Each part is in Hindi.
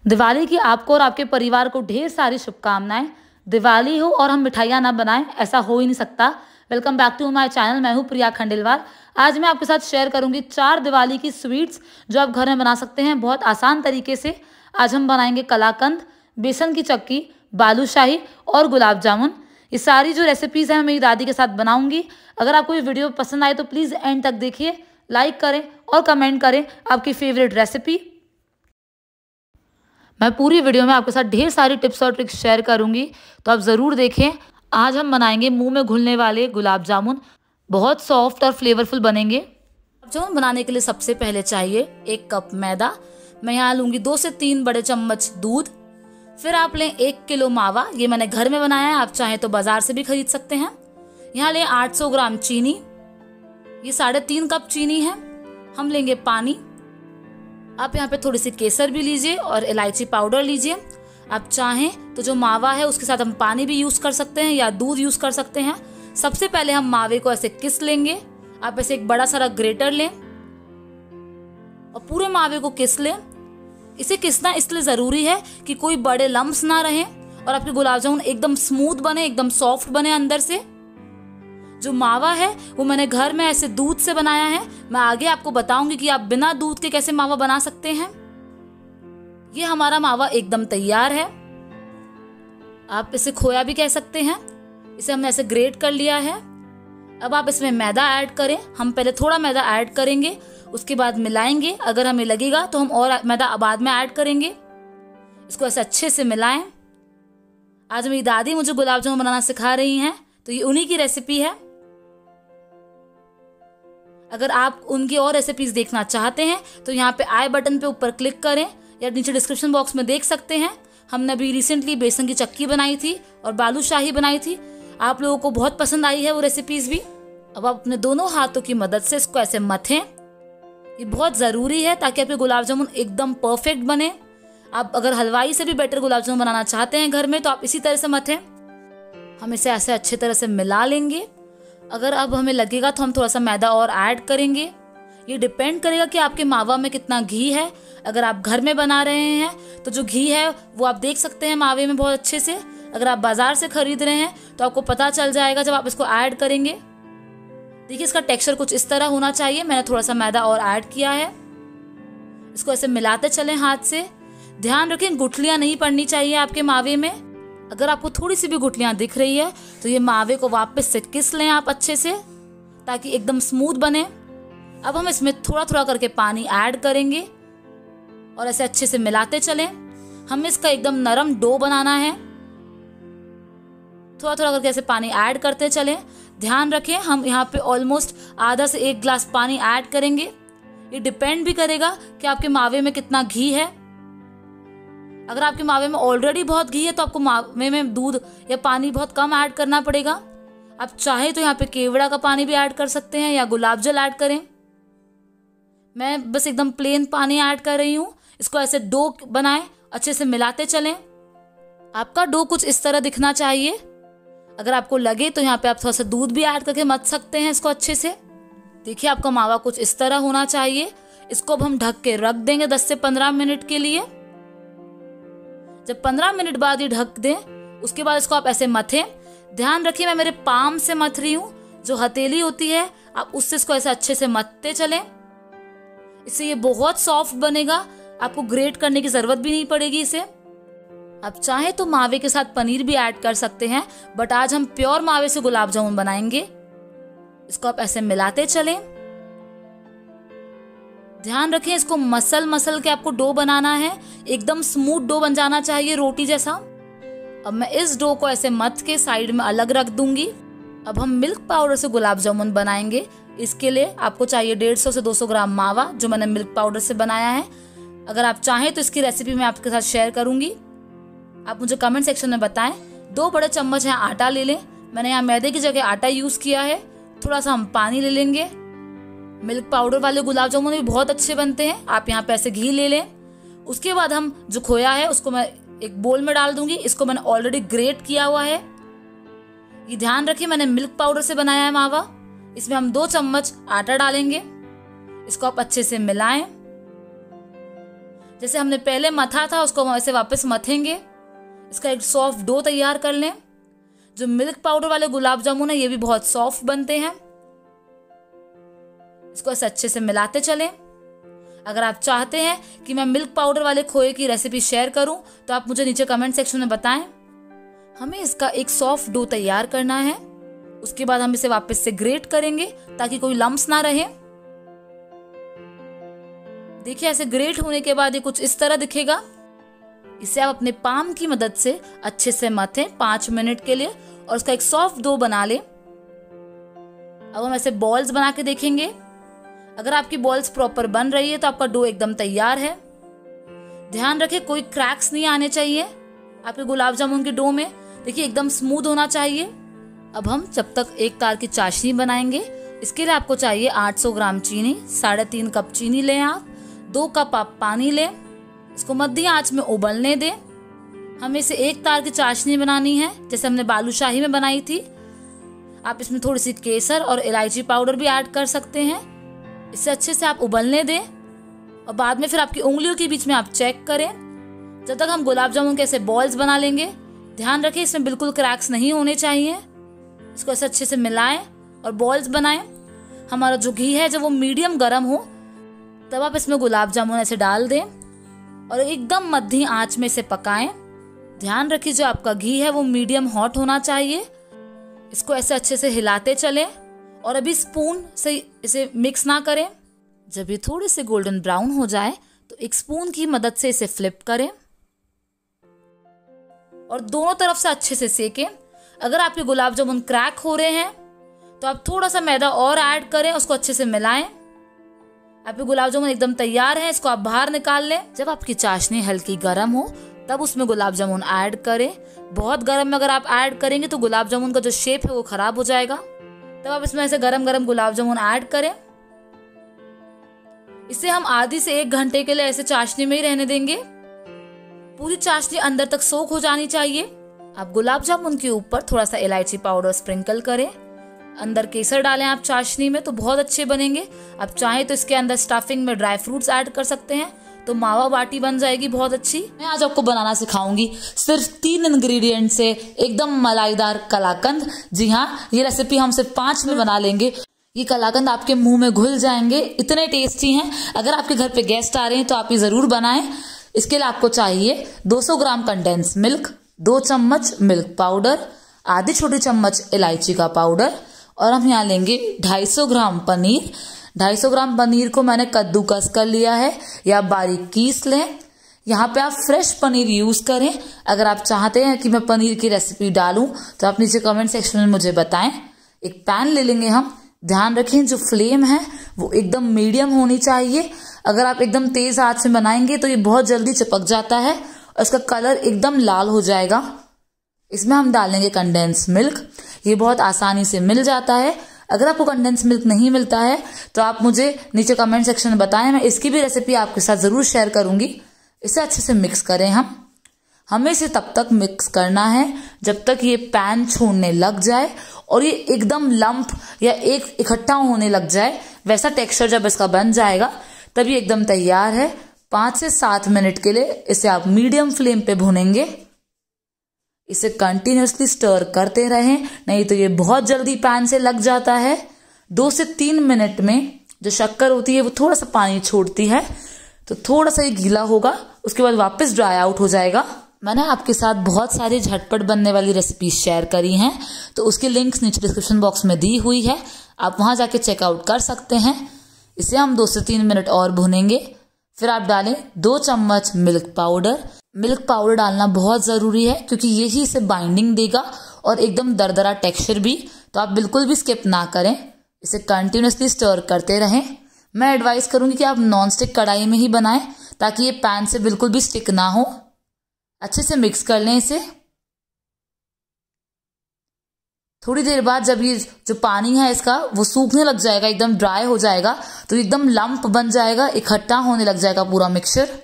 दिवाली की आपको और आपके परिवार को ढेर सारी शुभकामनाएं। दिवाली हो और हम मिठाइयाँ ना बनाएं, ऐसा हो ही नहीं सकता। Welcome back to my channel. मैं हूँ प्रिया खंडेलवाल। आज मैं आपके साथ शेयर करूंगी 4 दिवाली की स्वीट्स जो आप घर में बना सकते हैं बहुत आसान तरीके से। आज हम बनाएंगे कलाकंद, बेसन की चक्की, बालूशाही और गुलाब जामुन। ये सारी जो रेसिपीज़ हैं मैं मेरी दादी के साथ बनाऊंगी। अगर आपको ये वीडियो पसंद आए तो प्लीज़ एंड तक देखिए, लाइक करें और कमेंट करें आपकी फेवरेट रेसिपी। मैं पूरी वीडियो में आपके साथ ढेर सारी टिप्स और ट्रिक्स शेयर करूंगी, तो आप ज़रूर देखें। आज हम बनाएंगे मुंह में घुलने वाले गुलाब जामुन। बहुत सॉफ्ट और फ्लेवरफुल बनेंगे। गुलाब जामुन बनाने के लिए सबसे पहले चाहिए 1 कप मैदा। मैं यहाँ लूँगी 2 से 3 बड़े चम्मच दूध। फिर आप लें 1 किलो मावा। ये मैंने घर में बनाया है, आप चाहें तो बाजार से भी खरीद सकते हैं। यहाँ लें 800 ग्राम चीनी। ये 3.5 कप चीनी है। हम लेंगे पानी। आप यहाँ पे थोड़ी सी केसर भी लीजिए और इलायची पाउडर लीजिए। आप चाहें तो जो मावा है उसके साथ हम पानी भी यूज कर सकते हैं या दूध यूज कर सकते हैं। सबसे पहले हम मावे को ऐसे किस लेंगे। आप ऐसे एक बड़ा सारा ग्रेटर लें और पूरे मावे को किस लें। इसे किसना इसलिए जरूरी है कि कोई बड़े लम्प्स ना रहे और आपके गुलाब जामुन एकदम स्मूथ बने, एकदम सॉफ्ट बने अंदर से। जो मावा है वो मैंने घर में ऐसे दूध से बनाया है। मैं आगे आपको बताऊंगी कि आप बिना दूध के कैसे मावा बना सकते हैं। ये हमारा मावा एकदम तैयार है। आप इसे खोया भी कह सकते हैं। इसे हमने ऐसे ग्रेट कर लिया है। अब आप इसमें मैदा ऐड करें। हम पहले थोड़ा मैदा ऐड करेंगे, उसके बाद मिलाएंगे। अगर हमें लगेगा तो हम और मैदा बाद में ऐड करेंगे। इसको ऐसे अच्छे से मिलाएं। आज मेरी दादी मुझे गुलाब जामुन बनाना सिखा रही हैं, तो ये उन्हीं की रेसिपी है। अगर आप उनकी और रेसिपीज देखना चाहते हैं तो यहाँ पे आई बटन पे ऊपर क्लिक करें या नीचे डिस्क्रिप्शन बॉक्स में देख सकते हैं। हमने अभी रिसेंटली बेसन की चक्की बनाई थी और बालूशाही बनाई थी। आप लोगों को बहुत पसंद आई है वो रेसिपीज भी। अब आप अपने दोनों हाथों की मदद से इसको ऐसे मथें। ये बहुत ज़रूरी है ताकि आपके गुलाब जामुन एकदम परफेक्ट बने। आप अगर हलवाई से भी बेटर गुलाब जामुन बनाना चाहते हैं घर में तो आप इसी तरह से मथें। हम इसे ऐसे अच्छे तरह से मिला लेंगे। अगर अब हमें लगेगा तो हम थोड़ा सा मैदा और ऐड करेंगे। ये डिपेंड करेगा कि आपके मावा में कितना घी है। अगर आप घर में बना रहे हैं तो जो घी है वो आप देख सकते हैं मावे में बहुत अच्छे से। अगर आप बाजार से खरीद रहे हैं तो आपको पता चल जाएगा जब आप इसको ऐड करेंगे। देखिए इसका टेक्सचर कुछ इस तरह होना चाहिए। मैंने थोड़ा सा मैदा और ऐड किया है। इसको ऐसे मिलाते चलें हाथ से। ध्यान रखें गुठलियां नहीं पड़नी चाहिए आपके मावे में। अगर आपको थोड़ी सी भी गुठलियां दिख रही है तो ये मावे को वापस से किस लें आप अच्छे से, ताकि एकदम स्मूथ बने। अब हम इसमें थोड़ा थोड़ा करके पानी ऐड करेंगे और ऐसे अच्छे से मिलाते चलें। हमें इसका एकदम नरम डो बनाना है। थोड़ा थोड़ा करके ऐसे पानी ऐड करते चलें। ध्यान रखें हम यहाँ पे ऑलमोस्ट आधा से 1 गिलास पानी ऐड करेंगे। ये डिपेंड भी करेगा कि आपके मावे में कितना घी है। अगर आपके मावे में ऑलरेडी बहुत घी है तो आपको मावे में दूध या पानी बहुत कम ऐड करना पड़ेगा। आप चाहे तो यहाँ पे केवड़ा का पानी भी ऐड कर सकते हैं या गुलाब जल ऐड करें। मैं बस एकदम प्लेन पानी ऐड कर रही हूँ। इसको ऐसे डो बनाएं, अच्छे से मिलाते चलें। आपका डो कुछ इस तरह दिखना चाहिए। अगर आपको लगे तो यहाँ पे आप थोड़ा सा दूध भी ऐड करके मथ सकते हैं इसको अच्छे से। देखिए आपका मावा कुछ इस तरह होना चाहिए। इसको अब हम ढक के रख देंगे 10 से 15 मिनट के लिए। जब 15 मिनट बाद ये ढक दें उसके बाद इसको आप ऐसे मथें। ध्यान रखिए मैं मेरे पाम से मथ रही हूँ। जो हथेली होती है आप उससे इसको ऐसे अच्छे से मथते चलें। इससे ये बहुत सॉफ्ट बनेगा। आपको ग्रेट करने की जरूरत भी नहीं पड़ेगी इसे। आप चाहे तो मावे के साथ पनीर भी ऐड कर सकते हैं, बट आज हम प्योर मावे से गुलाब जामुन बनाएंगे। इसको आप ऐसे मिलाते चलें। ध्यान रखें इसको मसल के आपको डो बनाना है। एकदम स्मूथ डो बन जाना चाहिए, रोटी जैसा। अब मैं इस डो को ऐसे मथ के साइड में अलग रख दूंगी। अब हम मिल्क पाउडर से गुलाब जामुन बनाएंगे। इसके लिए आपको चाहिए 150 से 200 ग्राम मावा, जो मैंने मिल्क पाउडर से बनाया है। अगर आप चाहें तो इसकी रेसिपी मैं आपके साथ शेयर करूंगी। आप मुझे कमेंट सेक्शन में बताएं। 2 बड़े चम्मच यहाँ आटा ले लें। मैंने यहाँ मैदे की जगह आटा यूज किया है। थोड़ा सा हम पानी ले लेंगे। मिल्क पाउडर वाले गुलाब जामुन भी बहुत अच्छे बनते हैं। आप यहाँ पे ऐसे घी ले लें। उसके बाद हम जो खोया है उसको मैं एक बोल में डाल दूंगी। इसको मैंने ऑलरेडी ग्रेट किया हुआ है। ये ध्यान रखिए मैंने मिल्क पाउडर से बनाया है मावा। इसमें हम 2 चम्मच आटा डालेंगे। इसको आप अच्छे से मिलाएं। जैसे हमने पहले मथा था उसको हम ऐसे वापस मथेंगे। इसका एक सॉफ्ट डो तैयार कर लें। जो मिल्क पाउडर वाले गुलाब जामुन है ये भी बहुत सॉफ्ट बनते हैं। इसको ऐसे अच्छे से मिलाते चलें। अगर आप चाहते हैं कि मैं मिल्क पाउडर वाले खोए की रेसिपी शेयर करूं तो आप मुझे नीचे कमेंट सेक्शन में बताएं। हमें इसका एक सॉफ्ट डो तैयार करना है। उसके बाद हम इसे वापस से ग्रेट करेंगे ताकि कोई लम्प्स ना रहे। देखिए ऐसे ग्रेट होने के बाद ये कुछ इस तरह दिखेगा। इसे आप अपने पाम की मदद से अच्छे से मथें 5 मिनट के लिए और उसका एक सॉफ्ट डो बना लें। अब हम ऐसे बॉल्स बना के देखेंगे। अगर आपकी बॉल्स प्रॉपर बन रही है तो आपका डो एकदम तैयार है। ध्यान रखें कोई क्रैक्स नहीं आने चाहिए आपके गुलाब जामुन के डो में। देखिए एकदम स्मूथ होना चाहिए। अब हम जब तक एक तार की चाशनी बनाएंगे, इसके लिए आपको चाहिए 800 ग्राम चीनी, 3.5 कप चीनी लें आप, 2 कप आप पानी लें। इसको मध्यम आंच में उबलने दें। हमें इसे एक तार की चाशनी बनानी है जैसे हमने बालूशाही में बनाई थी। आप इसमें थोड़ी सी केसर और इलायची पाउडर भी ऐड कर सकते हैं। इसे अच्छे से आप उबलने दें और बाद में फिर आपकी उंगलियों के बीच में आप चेक करें। जब तक हम गुलाब जामुन के ऐसे बॉल्स बना लेंगे, ध्यान रखें इसमें बिल्कुल क्रैक्स नहीं होने चाहिए। इसको ऐसे अच्छे से मिलाएं और बॉल्स बनाएं। हमारा जो घी है जब वो मीडियम गर्म हो तब आप इसमें गुलाब जामुन ऐसे डाल दें और एकदम मध्यम आंच में इसे पकाएं। ध्यान रखिए जो आपका घी है वो मीडियम हॉट होना चाहिए। इसको ऐसे अच्छे से हिलाते चलें और अभी स्पून से इसे मिक्स ना करें। जब ये थोड़े से गोल्डन ब्राउन हो जाए तो एक स्पून की मदद से इसे फ्लिप करें और दोनों तरफ से अच्छे से सेकें। अगर आपके गुलाब जामुन क्रैक हो रहे हैं तो आप थोड़ा सा मैदा और ऐड करें, उसको अच्छे से मिलाएं। आपके गुलाब जामुन एकदम तैयार है। इसको आप बाहर निकाल लें। जब आपकी चाशनी हल्की गर्म हो तब उसमें गुलाब जामुन ऐड करें। बहुत गर्म में अगर आप ऐड करेंगे तो गुलाब जामुन का जो शेप है वो खराब हो जाएगा। तब आप इसमें ऐसे गरम गरम गुलाब जामुन ऐड करें। इसे हम आधी से 1 घंटे के लिए ऐसे चाशनी में ही रहने देंगे। पूरी चाशनी अंदर तक सोख हो जानी चाहिए। आप गुलाब जामुन के ऊपर थोड़ा सा इलायची पाउडर स्प्रिंकल करें। अंदर केसर डालें आप चाशनी में तो बहुत अच्छे बनेंगे। आप चाहें तो इसके अंदर स्टफिंग में ड्राई फ्रूट्स ऐड कर सकते हैं तो मावा बाटी बन जाएगी बहुत अच्छी। मैं आज आपको बनाना सिखाऊंगी सिर्फ 3 इंग्रेडिएंट से एकदम मलाईदार कलाकंद। जी हाँ, ये रेसिपी हम सिर्फ 5 में बना लेंगे। ये कलाकंद आपके मुंह में घुल जाएंगे, इतने टेस्टी हैं। अगर आपके घर पे गेस्ट आ रहे हैं तो आप ये जरूर बनाएं। इसके लिए आपको चाहिए 200 ग्राम कंडेंस मिल्क, 2 चम्मच मिल्क पाउडर, आधी छोटी चम्मच इलायची का पाउडर और हम यहाँ लेंगे 250 ग्राम पनीर। 250 ग्राम पनीर को मैंने कद्दूकस कर लिया है या बारीक कीस लें। यहाँ पे आप फ्रेश पनीर यूज करें। अगर आप चाहते हैं कि मैं पनीर की रेसिपी डालूं तो आप नीचे कमेंट सेक्शन में मुझे बताएं। एक पैन ले लेंगे हम। ध्यान रखें जो फ्लेम है वो एकदम मीडियम होनी चाहिए। अगर आप एकदम तेज आंच से बनाएंगे तो ये बहुत जल्दी चिपक जाता है और इसका कलर एकदम लाल हो जाएगा। इसमें हम डालेंगे कंडेंस मिल्क। ये बहुत आसानी से मिल जाता है। अगर आपको कंडेंस मिल्क नहीं मिलता है तो आप मुझे नीचे कमेंट सेक्शन में बताएं। मैं इसकी भी रेसिपी आपके साथ जरूर शेयर करूंगी। इसे अच्छे से मिक्स करें हम। हमें इसे तब तक मिक्स करना है जब तक ये पैन छोड़ने लग जाए और ये एकदम लंप या एक इकट्ठा होने लग जाए। वैसा टेक्सचर जब इसका बन जाएगा तब ये एकदम तैयार है। 5 से 7 मिनट के लिए इसे आप मीडियम फ्लेम पे भूनेंगे। इसे कंटिन्यूअसली स्टर करते रहें, नहीं तो ये बहुत जल्दी पैन से लग जाता है। 2 से 3 मिनट में जो शक्कर होती है वो थोड़ा सा पानी छोड़ती है तो थोड़ा सा ये गीला होगा, उसके बाद वापस ड्राई आउट हो जाएगा। मैंने आपके साथ बहुत सारी झटपट बनने वाली रेसिपी शेयर करी हैं तो उसकी लिंक्स नीचे डिस्क्रिप्शन बॉक्स में दी हुई है, आप वहां जाके चेकआउट कर सकते हैं। इसे हम 2 से 3 मिनट और भुनेंगे। फिर आप डालें 2 चम्मच मिल्क पाउडर। मिल्क पाउडर डालना बहुत जरूरी है क्योंकि यही इसे बाइंडिंग देगा और एकदम दरदरा टेक्सचर भी, तो आप बिल्कुल भी स्किप ना करें। इसे कंटिन्यूअसली स्टर करते रहें। मैं एडवाइस करूंगी कि आप नॉन स्टिक कढ़ाई में ही बनाएं ताकि ये पैन से बिल्कुल भी स्टिक ना हो। अच्छे से मिक्स कर लें इसे। थोड़ी देर बाद जब ये जो पानी है इसका वो सूखने लग जाएगा, एकदम ड्राई हो जाएगा तो एकदम लंप बन जाएगा, इकट्ठा होने लग जाएगा पूरा मिक्सचर।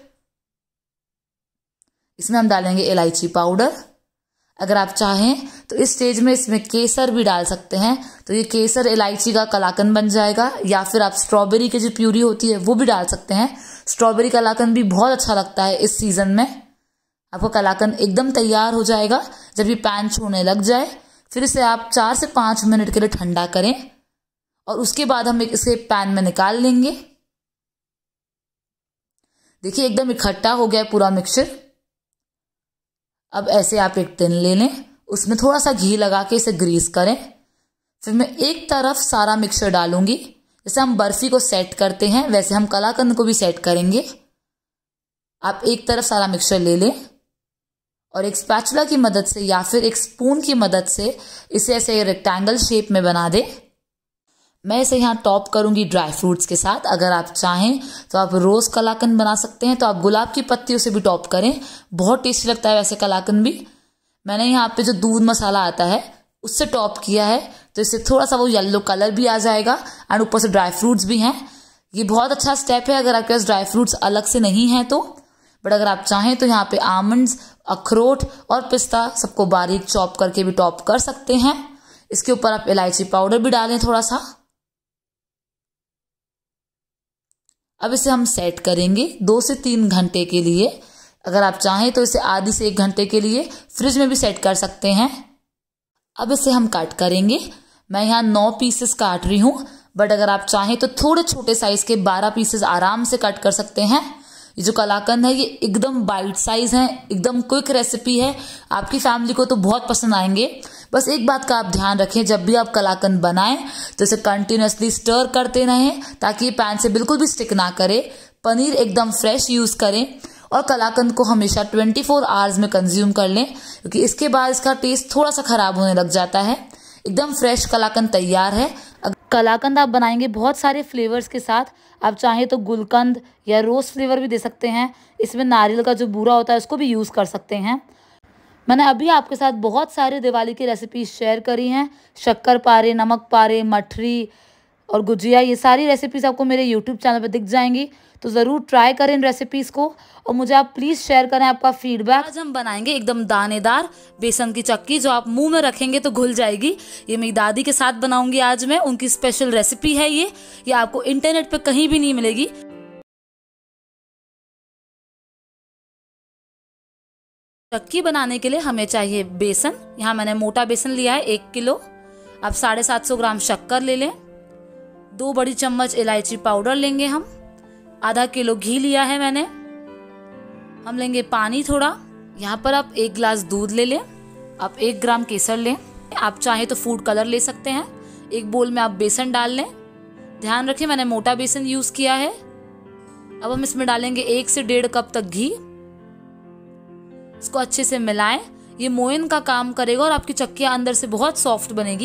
इसमें हम डालेंगे इलायची पाउडर। अगर आप चाहें तो इस स्टेज में इसमें केसर भी डाल सकते हैं तो ये केसर इलायची का कलाकंद बन जाएगा, या फिर आप स्ट्रॉबेरी की जो प्यूरी होती है वो भी डाल सकते हैं। स्ट्रॉबेरी कलाकंद भी बहुत अच्छा लगता है इस सीजन में। आपका कलाकंद एकदम तैयार हो जाएगा जब ये पैन छोड़ने लग जाए। फिर इसे आप 4 से 5 मिनट के लिए ठंडा करें और उसके बाद हम इसे पैन में निकाल लेंगे। देखिए एकदम इकट्ठा हो गया पूरा मिक्सचर। अब ऐसे आप एक टिन ले लें, उसमें थोड़ा सा घी लगा के इसे ग्रीस करें। फिर मैं एक तरफ सारा मिक्सचर डालूंगी। जैसे हम बर्फी को सेट करते हैं वैसे हम कलाकंद को भी सेट करेंगे। आप एक तरफ सारा मिक्सचर ले लें और एक स्पैचुला की मदद से या फिर एक स्पून की मदद से इसे ऐसे रेक्टेंगल शेप में बना दें। मैं इसे यहाँ टॉप करूंगी ड्राई फ्रूट्स के साथ। अगर आप चाहें तो आप रोज कलाकंद बना सकते हैं, तो आप गुलाब की पत्तियों से भी टॉप करें, बहुत टेस्टी लगता है वैसे कलाकंद भी। मैंने यहाँ पे जो दूध मसाला आता है उससे टॉप किया है, तो इससे थोड़ा सा वो येलो कलर भी आ जाएगा एंड ऊपर से ड्राई फ्रूट्स भी हैं। ये बहुत अच्छा स्टेप है अगर आपके पास ड्राई फ्रूट्स अलग से नहीं है तो। बट अगर आप चाहें तो यहाँ पे आमंड्स, अखरोट और पिस्ता सबको बारीक चॉप करके भी टॉप कर सकते हैं। इसके ऊपर आप इलायची पाउडर भी डालें थोड़ा सा। अब इसे हम सेट करेंगे 2 से 3 घंटे के लिए। अगर आप चाहें तो इसे आधी से 1 घंटे के लिए फ्रिज में भी सेट कर सकते हैं। अब इसे हम कट करेंगे। मैं यहाँ 9 पीसेस काट रही हूँ, बट अगर आप चाहें तो थोड़े छोटे साइज के 12 पीसेस आराम से कट कर सकते हैं। ये जो कलाकंद है ये एकदम बाइट साइज है, एकदम क्विक रेसिपी है, आपकी फैमिली को तो बहुत पसंद आएंगे। बस एक बात का आप ध्यान रखें, जब भी आप कलाकंद बनाएं तो इसे कंटिन्यूअसली स्टर करते रहें ताकि ये पैन से बिल्कुल भी स्टिक ना करे। पनीर एकदम फ्रेश यूज करें और कलाकंद को हमेशा 24 आवर्स में कंज्यूम कर लें, क्योंकि इसके बाद इसका टेस्ट थोड़ा सा खराब होने लग जाता है। एकदम फ्रेश कलाकंद तैयार है। कलाकंद आप बनाएंगे बहुत सारे फ्लेवर्स के साथ। आप चाहें तो गुलकंद या रोज फ्लेवर भी दे सकते हैं। इसमें नारियल का जो बूरा होता है उसको भी यूज़ कर सकते हैं। मैंने अभी आपके साथ बहुत सारे दिवाली की रेसिपीज शेयर करी हैं। शक्कर पारे, नमक पारे, मठरी और गुजिया, ये सारी रेसिपीज़ आपको मेरे यूट्यूब चैनल पर दिख जाएंगी, तो ज़रूर ट्राई करें इन रेसिपीज़ को और मुझे आप प्लीज़ शेयर करें आपका फीडबैक। आज हम बनाएंगे एकदम दानेदार बेसन की चक्की, जो आप मुंह में रखेंगे तो घुल जाएगी। ये मेरी दादी के साथ बनाऊंगी आज मैं, उनकी स्पेशल रेसिपी है ये आपको इंटरनेट पे कहीं भी नहीं मिलेगी। चक्की बनाने के लिए हमें चाहिए बेसन। यहाँ मैंने मोटा बेसन लिया है 1 किलो। अब 750 ग्राम शक्कर ले लें। 2 बड़ी चम्मच इलायची पाउडर लेंगे हम। आधा किलो घी लिया है मैंने। हम लेंगे पानी थोड़ा। यहाँ पर आप 1 गिलास दूध ले लें। आप 1 ग्राम केसर लें। आप चाहें तो फूड कलर ले सकते हैं। एक बोल में आप बेसन डाल लें। ध्यान रखें मैंने मोटा बेसन यूज किया है। अब हम इसमें डालेंगे 1 से 1.5 कप तक घी। इसको अच्छे से मिलाएं। ये मोयन का काम करेगा और आपकी चक्कियां अंदर से बहुत सॉफ्ट बनेगी।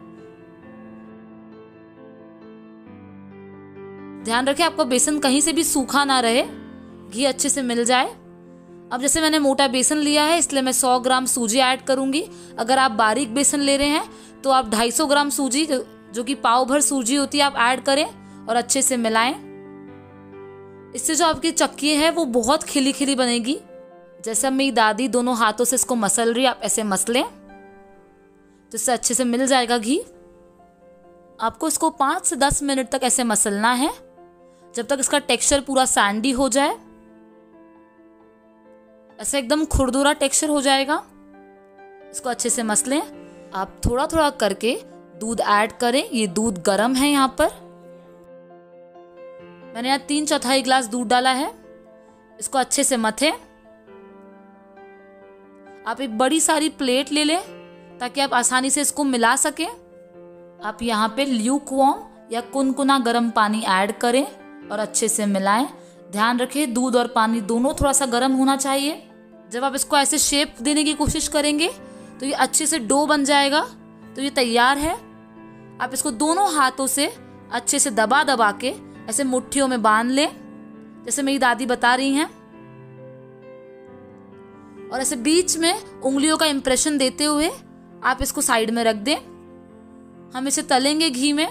ध्यान रखें आपका बेसन कहीं से भी सूखा ना रहे, घी अच्छे से मिल जाए। अब जैसे मैंने मोटा बेसन लिया है इसलिए मैं 100 ग्राम सूजी ऐड करूंगी। अगर आप बारीक बेसन ले रहे हैं तो आप 250 ग्राम सूजी, जो कि पाव भर सूजी होती है, आप ऐड करें और अच्छे से मिलाएं। इससे जो आपकी चक्की है वो बहुत खिली खिली बनेगी। जैसे मेरी दादी दोनों हाथों से इसको मसल रही है, आप ऐसे मसलें तो इससे अच्छे से मिल जाएगा घी। आपको इसको 5 से 10 मिनट तक ऐसे मसलना है, जब तक इसका टेक्सचर पूरा सैंडी हो जाए। ऐसे एकदम खुरदुरा टेक्सचर हो जाएगा। इसको अच्छे से मसलें। आप थोड़ा थोड़ा करके दूध ऐड करें। ये दूध गर्म है। यहाँ पर मैंने यहाँ 3/4 गिलास दूध डाला है। इसको अच्छे से मथें। आप एक बड़ी सारी प्लेट ले लें ताकि आप आसानी से इसको मिला सकें। आप यहाँ पे ल्यूक वार्म या कुनकुना गर्म पानी ऐड करें और अच्छे से मिलाएं। ध्यान रखें दूध और पानी दोनों थोड़ा सा गर्म होना चाहिए। जब आप इसको ऐसे शेप देने की कोशिश करेंगे तो ये अच्छे से डो बन जाएगा। तो ये तैयार है। आप इसको दोनों हाथों से अच्छे से दबा दबा के ऐसे मुट्ठियों में बांध लें, जैसे मेरी दादी बता रही हैं, और ऐसे बीच में उंगलियों का इंप्रेशन देते हुए आप इसको साइड में रख दें। हम इसे तलेंगे घी में।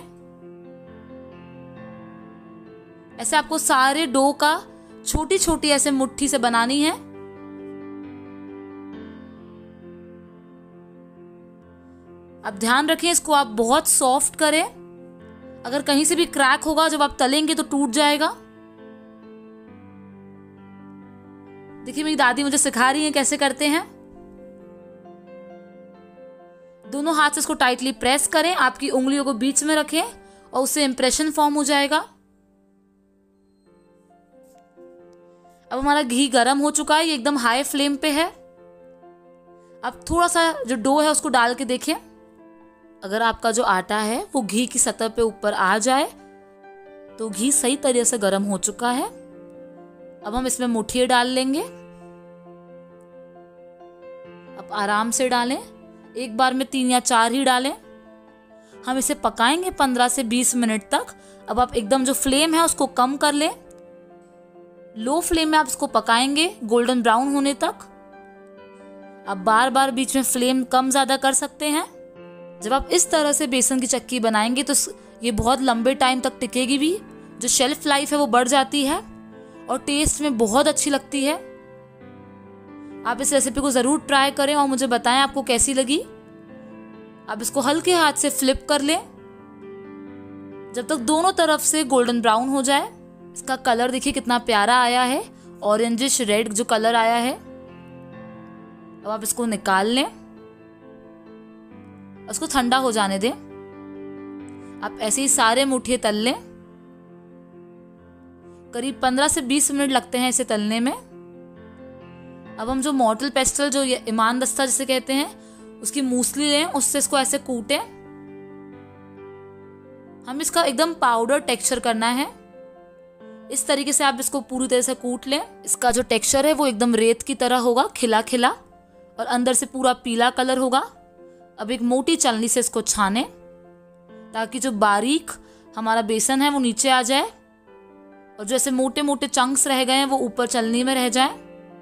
ऐसे आपको सारे डो का छोटी छोटी ऐसे मुट्ठी से बनानी है। अब ध्यान रखें इसको आप बहुत सॉफ्ट करें। अगर कहीं से भी क्रैक होगा जब आप तलेंगे तो टूट जाएगा। देखिए मेरी दादी मुझे सिखा रही हैं कैसे करते हैं। दोनों हाथ से इसको टाइटली प्रेस करें, आपकी उंगलियों को बीच में रखें और उससे इंप्रेशन फॉर्म हो जाएगा। अब हमारा घी गर्म हो चुका है, ये एकदम हाई फ्लेम पे है। अब थोड़ा सा जो डो है उसको डाल के देखें। अगर आपका जो आटा है वो घी की सतह पे ऊपर आ जाए तो घी सही तरीके से गर्म हो चुका है। अब हम इसमें मुठिए डाल लेंगे। अब आराम से डालें, एक बार में 3 या 4 ही डालें। हम इसे पकाएंगे 15 से 20 मिनट तक। अब आप एकदम जो फ्लेम है उसको कम कर लें, लो फ्लेम में आप इसको पकाएंगे गोल्डन ब्राउन होने तक। आप बार बार बीच में फ्लेम कम ज़्यादा कर सकते हैं। जब आप इस तरह से बेसन की चक्की बनाएंगे तो ये बहुत लंबे टाइम तक टिकेगी भी, जो शेल्फ लाइफ है वो बढ़ जाती है और टेस्ट में बहुत अच्छी लगती है। आप इस रेसिपी को ज़रूर ट्राई करें और मुझे बताएं आपको कैसी लगी। आप इसको हल्के हाथ से फ्लिप कर लें जब तक दोनों तरफ से गोल्डन ब्राउन हो जाए। इसका कलर देखिए कितना प्यारा आया है, ऑरेंजिश रेड जो कलर आया है। अब आप इसको निकाल लें, उसको ठंडा हो जाने दें। आप ऐसे ही सारे मुठिए तल लें। करीब 15 से 20 मिनट लगते हैं इसे तलने में। अब हम जो मॉर्टल पेस्टल जो ईमान दस्ता जिसे कहते हैं उसकी मूसली लें, उससे इसको ऐसे कूटें। हम इसका एकदम पाउडर टेक्सचर करना है। इस तरीके से आप इसको पूरी तरह से कूट लें। इसका जो टेक्सचर है वो एकदम रेत की तरह होगा, खिला खिला, और अंदर से पूरा पीला कलर होगा। अब एक मोटी छलनी से इसको छानें ताकि जो बारीक हमारा बेसन है वो नीचे आ जाए और जो ऐसे मोटे मोटे चंक्स रह गए हैं वो ऊपर छलनी में रह जाए।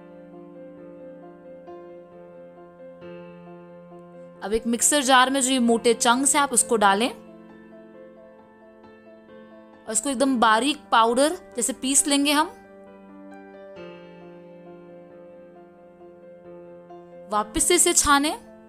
अब एक मिक्सर जार में जो ये मोटे चंक्स हैं आप उसको डालें और इसको एकदम बारीक पाउडर जैसे पीस लेंगे हम। वापस से इसे छानें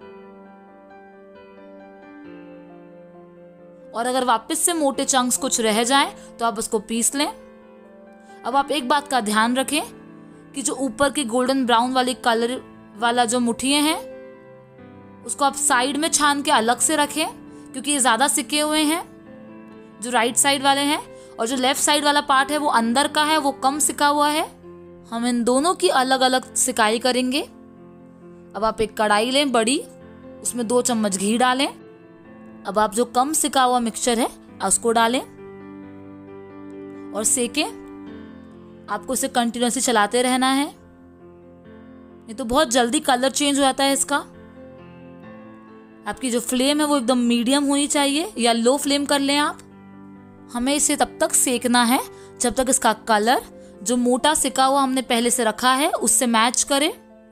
और अगर वापस से मोटे चंक्स कुछ रह जाएं तो आप उसको पीस लें। अब आप एक बात का ध्यान रखें कि जो ऊपर की गोल्डन ब्राउन वाली कलर वाला जो मुठिए हैं उसको आप साइड में छान के अलग से रखें, क्योंकि ये ज़्यादा सिके हुए हैं जो राइट साइड वाले हैं, और जो लेफ्ट साइड वाला पार्ट है वो अंदर का है, वो कम सिका हुआ है। हम इन दोनों की अलग अलग सिकाई करेंगे। अब आप एक कढ़ाई लें बड़ी, उसमें 2 चम्मच घी डालें। अब आप जो कम सिका हुआ मिक्सचर है उसको डालें और सेकें। आपको इसे कंटिन्यूसली चलाते रहना है, ये तो बहुत जल्दी कलर चेंज हो जाता है इसका। आपकी जो फ्लेम है वो एकदम मीडियम होनी चाहिए या लो फ्लेम कर लें आप। हमें इसे तब तक सेकना है जब तक इसका कलर जो मोटा सिका हुआ हमने पहले से रखा है उससे मैच करे।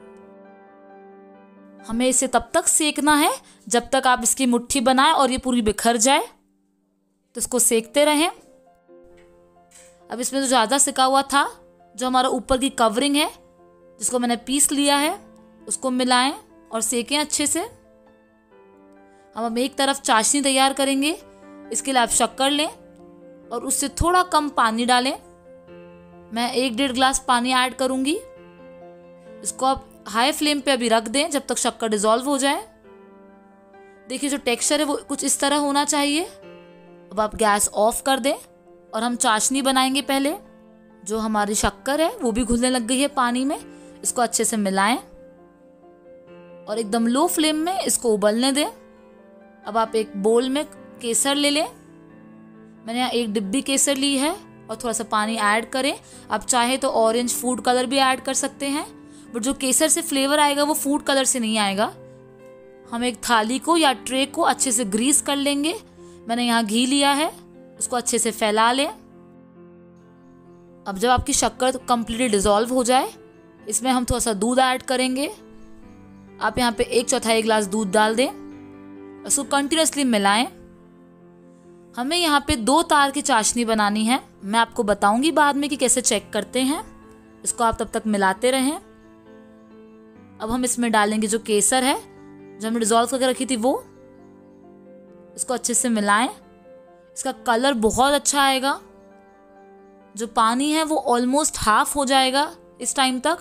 हमें इसे तब तक सेकना है जब तक आप इसकी मुट्ठी बनाएं और ये पूरी बिखर जाए, तो इसको सेकते रहें। अब इसमें जो ज़्यादा सिका हुआ था, जो हमारा ऊपर की कवरिंग है जिसको मैंने पीस लिया है, उसको मिलाएं और सेकें अच्छे से। हम एक तरफ चाशनी तैयार करेंगे। इसके लिए आप शक्कर लें और उससे थोड़ा कम पानी डालें। मैं 1-1.5 गिलास पानी ऐड करूंगी। इसको आप हाई फ्लेम पे अभी रख दें जब तक शक्कर डिजोल्व हो जाए। देखिए जो टेक्सचर है वो कुछ इस तरह होना चाहिए। अब आप गैस ऑफ कर दें और हम चाशनी बनाएंगे। पहले जो हमारी शक्कर है वो भी घुलने लग गई है पानी में। इसको अच्छे से मिलाएं और एकदम लो फ्लेम में इसको उबलने दें। अब आप एक बोल में केसर ले लें। मैंने यहाँ 1 डिब्बी केसर ली है और थोड़ा सा पानी ऐड करें। आप चाहे तो ऑरेंज फूड कलर भी ऐड कर सकते हैं, बट जो केसर से फ्लेवर आएगा वो फूड कलर से नहीं आएगा। हम एक थाली को या ट्रे को अच्छे से ग्रीस कर लेंगे। मैंने यहाँ घी लिया है, उसको अच्छे से फैला लें। अब जब आपकी शक्कर कंप्लीटली डिजोल्व हो जाए, इसमें हम थोड़ा सा दूध ऐड करेंगे। आप यहाँ पे 1/4 गिलास दूध डाल दें, उसको कंटिन्यूसली मिलाएं। हमें यहाँ पे 2 तार की चाशनी बनानी है। मैं आपको बताऊंगी बाद में कि कैसे चेक करते हैं। इसको आप तब तक मिलाते रहें। अब हम इसमें डालेंगे जो केसर है जो हमने डिजोल्व करके रखी थी, वो इसको अच्छे से मिलाएं। इसका कलर बहुत अच्छा आएगा। जो पानी है वो ऑलमोस्ट हाफ हो जाएगा इस टाइम तक।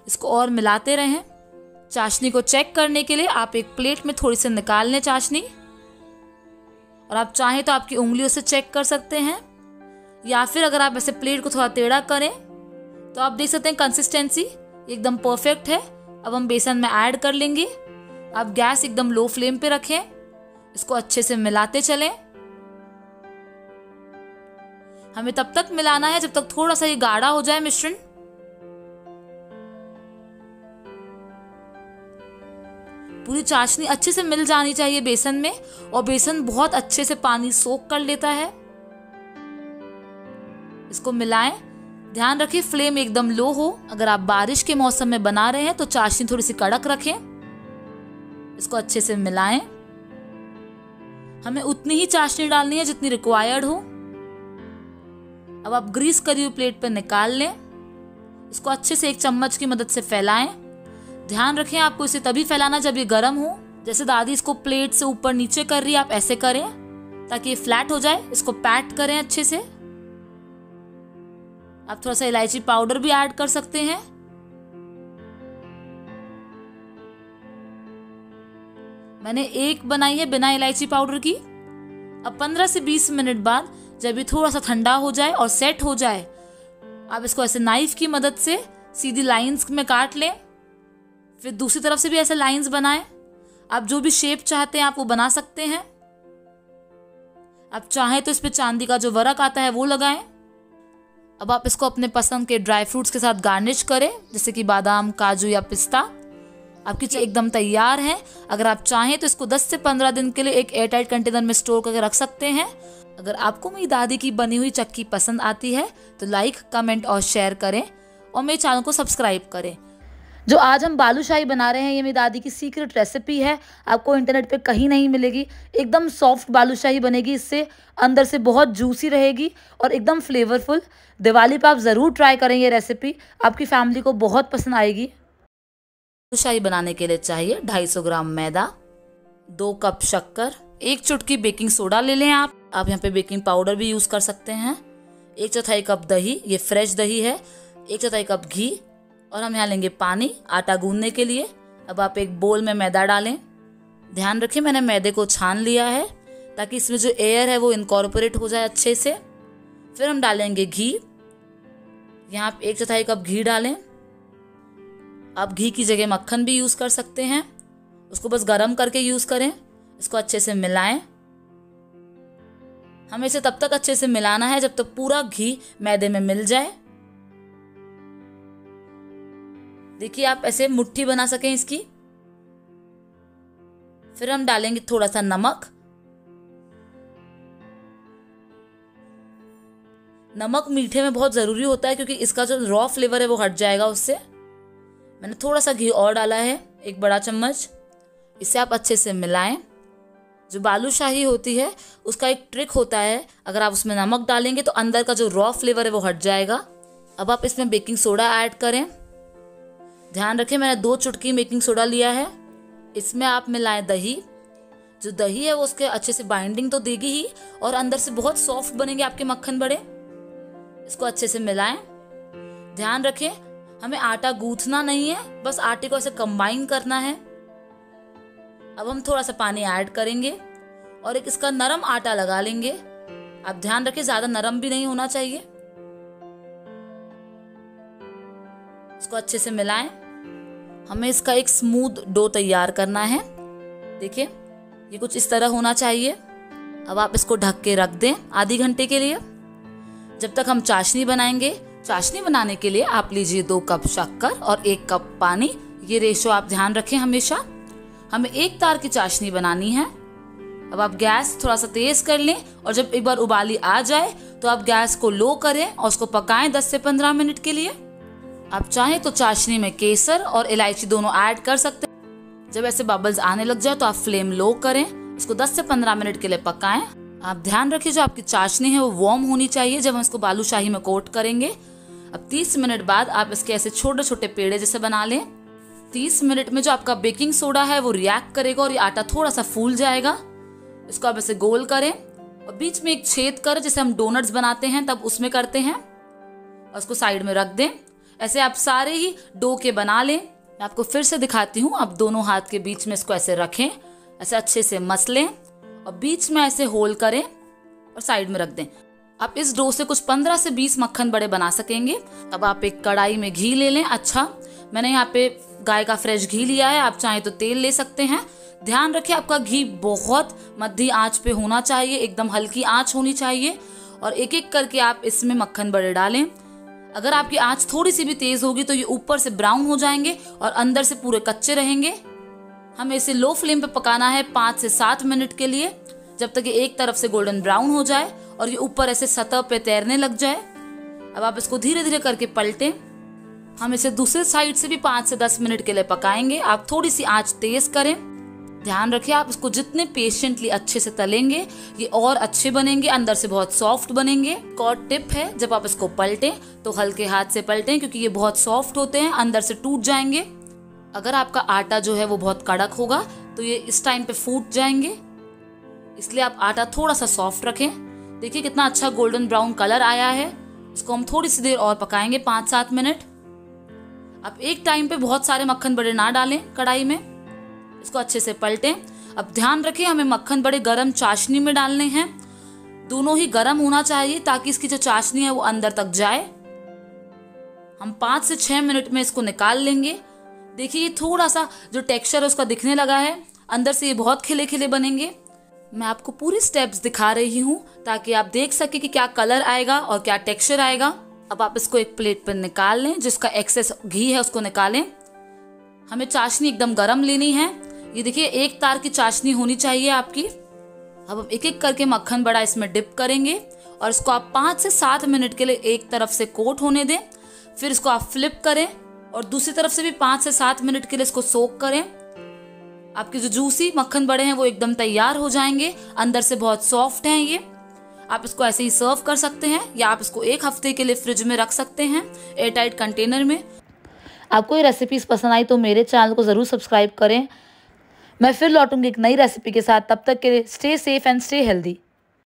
इसको और मिलाते रहें। चाशनी को चेक करने के लिए आप एक प्लेट में थोड़ी सी निकाल लें चाशनी, और आप चाहें तो आपकी उंगलियों से चेक कर सकते हैं, या फिर अगर आप ऐसे प्लेट को थोड़ा टेढ़ा करें तो आप देख सकते हैं कंसिस्टेंसी एकदम परफेक्ट है। अब हम बेसन में ऐड कर लेंगे। आप गैस एकदम लो फ्लेम पे रखें, इसको अच्छे से मिलाते चलें। हमें तब तक मिलाना है जब तक थोड़ा सा ये गाढ़ा हो जाए मिश्रण। पूरी चाशनी अच्छे से मिल जानी चाहिए बेसन में, और बेसन बहुत अच्छे से पानी सोख कर लेता है। इसको मिलाएं। ध्यान रखें फ्लेम एकदम लो हो। अगर आप बारिश के मौसम में बना रहे हैं तो चाशनी थोड़ी सी कड़क रखें। इसको अच्छे से मिलाएं। हमें उतनी ही चाशनी डालनी है जितनी रिक्वायर्ड हो। अब आप ग्रीस करी हुई प्लेट पर निकाल लें। इसको अच्छे से एक चम्मच की मदद से फैलाएं। ध्यान रखें आपको इसे तभी फैलाना जब ये गर्म हो। जैसे दादी इसको प्लेट से ऊपर नीचे कर रही है, आप ऐसे करें ताकि ये फ्लैट हो जाए। इसको पैट करें अच्छे से। आप थोड़ा सा इलायची पाउडर भी ऐड कर सकते हैं। मैंने एक बनाई है बिना इलायची पाउडर की। अब 15 से 20 मिनट बाद जब ये थोड़ा सा ठंडा हो जाए और सेट हो जाए, आप इसको ऐसे नाइफ की मदद से सीधी लाइंस में काट लें। फिर दूसरी तरफ से भी ऐसे लाइंस बनाएं। आप जो भी शेप चाहते हैं आप वो बना सकते हैं। आप चाहें तो इस पे चांदी का जो वर्क आता है वो लगाएं। अब आप इसको अपने पसंद के ड्राई फ्रूट्स के साथ गार्निश करें, जैसे कि बादाम, काजू या पिस्ता। आपकी चीज़ एकदम तैयार है। अगर आप चाहें तो इसको 10 से 15 दिन के लिए एक एयरटाइट कंटेनर में स्टोर करके रख सकते हैं। अगर आपको मेरी दादी की बनी हुई चक्की पसंद आती है तो लाइक, कमेंट और शेयर करें, और मेरे चैनल को सब्सक्राइब करें। जो आज हम बालूशाही बना रहे हैं ये मेरी दादी की सीक्रेट रेसिपी है। आपको इंटरनेट पे कहीं नहीं मिलेगी। एकदम सॉफ्ट बालूशाही बनेगी, इससे अंदर से बहुत जूसी रहेगी और एकदम फ्लेवरफुल। दिवाली पे आप ज़रूर ट्राई करें ये रेसिपी, आपकी फैमिली को बहुत पसंद आएगी। बालूशाही बनाने के लिए चाहिए 250 ग्राम मैदा, 2 कप शक्कर, 1 चुटकी बेकिंग सोडा ले लें। आप यहाँ पे बेकिंग पाउडर भी यूज़ कर सकते हैं। 1/4 कप दही, ये फ्रेश दही है। 1/4 कप घी, और हम यहाँ लेंगे पानी आटा गूंदने के लिए। अब आप एक बोल में मैदा डालें। ध्यान रखें मैंने मैदे को छान लिया है ताकि इसमें जो एयर है वो इनकॉर्पोरेट हो जाए अच्छे से। फिर हम डालेंगे घी। यहाँ आप 1/4 कप घी डालें। आप घी की जगह मक्खन भी यूज़ कर सकते हैं, उसको बस गरम करके यूज़ करें। इसको अच्छे से मिलाएं। हमें इसे तब तक अच्छे से मिलाना है जब तक पूरा घी मैदे में मिल जाए। देखिए आप ऐसे मुट्ठी बना सकें इसकी। फिर हम डालेंगे थोड़ा सा नमक। नमक मीठे में बहुत ज़रूरी होता है क्योंकि इसका जो रॉ फ्लेवर है वो हट जाएगा उससे। मैंने थोड़ा सा घी और डाला है, 1 बड़ा चम्मच। इसे आप अच्छे से मिलाएं। जो बालूशाही होती है उसका एक ट्रिक होता है, अगर आप उसमें नमक डालेंगे तो अंदर का जो रॉ फ्लेवर है वो हट जाएगा। अब आप इसमें बेकिंग सोडा ऐड करें। ध्यान रखें मैंने 2 चुटकी बेकिंग सोडा लिया है। इसमें आप मिलाएं दही। जो दही है वो उसके अच्छे से बाइंडिंग तो देगी ही, और अंदर से बहुत सॉफ्ट बनेंगे आपके मक्खन बड़े। इसको अच्छे से मिलाएं। ध्यान रखें हमें आटा गूंथना नहीं है, बस आटे को ऐसे कंबाइन करना है। अब हम थोड़ा सा पानी ऐड करेंगे और एक इसका नरम आटा लगा लेंगे। आप ध्यान रखें ज्यादा नरम भी नहीं होना चाहिए। इसको अच्छे से मिलाएं। हमें इसका एक स्मूथ डो तैयार करना है। देखिए ये कुछ इस तरह होना चाहिए। अब आप इसको ढक के रख दें आधे घंटे के लिए, जब तक हम चाशनी बनाएंगे। चाशनी बनाने के लिए आप लीजिए 2 कप शक्कर और 1 कप पानी। ये रेशो आप ध्यान रखें हमेशा। हमें 1 तार की चाशनी बनानी है। अब आप गैस थोड़ा सा तेज कर लें, और जब एक बार उबाली आ जाए तो आप गैस को लो करें और उसको पकाएं 10 से 15 मिनट के लिए। आप चाहें तो चाशनी में केसर और इलायची दोनों ऐड कर सकते हैं। जब ऐसे बबल्स आने लग जाए तो आप फ्लेम लो करें, इसको 10 से 15 मिनट के लिए पकाएं। आप ध्यान रखिए जो आपकी चाशनी है वो वार्म होनी चाहिए जब हम इसको बालूशाही में कोट करेंगे। अब 30 मिनट बाद आप इसके ऐसे छोटे छोटे पेड़े जैसे बना लें। 30 मिनट में जो आपका बेकिंग सोडा है वो रिएक्ट करेगा और ये आटा थोड़ा सा फूल जाएगा। इसको आप ऐसे गोल करें और बीच में एक छेद करें, जैसे हम डोनट्स बनाते हैं तब उसमें करते हैं, और उसको साइड में रख दें। ऐसे आप सारे ही डो के बना लें। मैं आपको फिर से दिखाती हूँ। आप दोनों हाथ के बीच में इसको ऐसे रखें, ऐसे अच्छे से मस लें और बीच में ऐसे होल करें और साइड में रख दें। आप इस डो से कुछ 15 से 20 मक्खन बड़े बना सकेंगे। अब आप एक कढ़ाई में घी ले लें। अच्छा, मैंने यहाँ पे गाय का फ्रेश घी लिया है, आप चाहें तो तेल ले सकते हैं। ध्यान रखें आपका घी बहुत मध्य आंच पे होना चाहिए, एकदम हल्की आंच होनी चाहिए और एक एक करके आप इसमें मक्खन बड़े डालें। अगर आपकी आंच थोड़ी सी भी तेज होगी तो ये ऊपर से ब्राउन हो जाएंगे और अंदर से पूरे कच्चे रहेंगे। हमें इसे लो फ्लेम पे पकाना है 5 से 7 मिनट के लिए, जब तक ये एक तरफ से गोल्डन ब्राउन हो जाए और ये ऊपर ऐसे सतह पे तैरने लग जाए। अब आप इसको धीरे धीरे करके पलटें। हम इसे दूसरे साइड से भी 5 से 10 मिनट के लिए पकाएंगे। आप थोड़ी सी आंच तेज करें। ध्यान रखिए आप इसको जितने पेशेंटली अच्छे से तलेंगे ये और अच्छे बनेंगे, अंदर से बहुत सॉफ्ट बनेंगे। एक और टिप है, जब आप इसको पलटें तो हल्के हाथ से पलटें क्योंकि ये बहुत सॉफ्ट होते हैं, अंदर से टूट जाएंगे। अगर आपका आटा जो है वो बहुत कड़क होगा तो ये इस टाइम पे फूट जाएंगे, इसलिए आप आटा थोड़ा सा सॉफ्ट रखें। देखिए कितना अच्छा गोल्डन ब्राउन कलर आया है। इसको हम थोड़ी सी देर और पकाएंगे 5-7 मिनट। आप एक टाइम पे बहुत सारे मक्खन बड़े ना डालें कढ़ाई में, इसको अच्छे से पलटें। अब ध्यान रखें हमें मक्खन बड़े गरम चाशनी में डालने हैं। दोनों ही गरम होना चाहिए ताकि इसकी जो चाशनी है वो अंदर तक जाए। हम 5 से 6 मिनट में इसको निकाल लेंगे। देखिए ये थोड़ा सा जो टेक्सचर है उसका दिखने लगा है, अंदर से ये बहुत खिले खिले बनेंगे। मैं आपको पूरी स्टेप्स दिखा रही हूँ ताकि आप देख सके कि क्या कलर आएगा और क्या टेक्सचर आएगा। अब आप इसको एक प्लेट पर निकाल लें, जिसका एक्सेस घी है उसको निकालें। हमें चाशनी एकदम गरम लेनी है। ये देखिए एक तार की चाशनी होनी चाहिए आपकी। अब हम एक एक करके मक्खन बड़ा इसमें डिप करेंगे और इसको आप 5 से 7 मिनट के लिए एक तरफ से कोट होने दें। फिर इसको आप फ्लिप करें और दूसरी तरफ से भी 5 से 7 मिनट के लिए इसको सोक करें। आपके जो जूसी मक्खन बड़े हैं वो एकदम तैयार हो जाएंगे, अंदर से बहुत सॉफ्ट हैं ये। आप इसको ऐसे ही सर्व कर सकते हैं या आप इसको 1 हफ्ते के लिए फ्रिज में रख सकते हैं एयरटाइट कंटेनर में। आपको ये रेसिपीज पसंद आई तो मेरे चैनल को ज़रूर सब्सक्राइब करें। मैं फिर लौटूंगी एक नई रेसिपी के साथ। तब तक के लिए stay safe and stay healthy.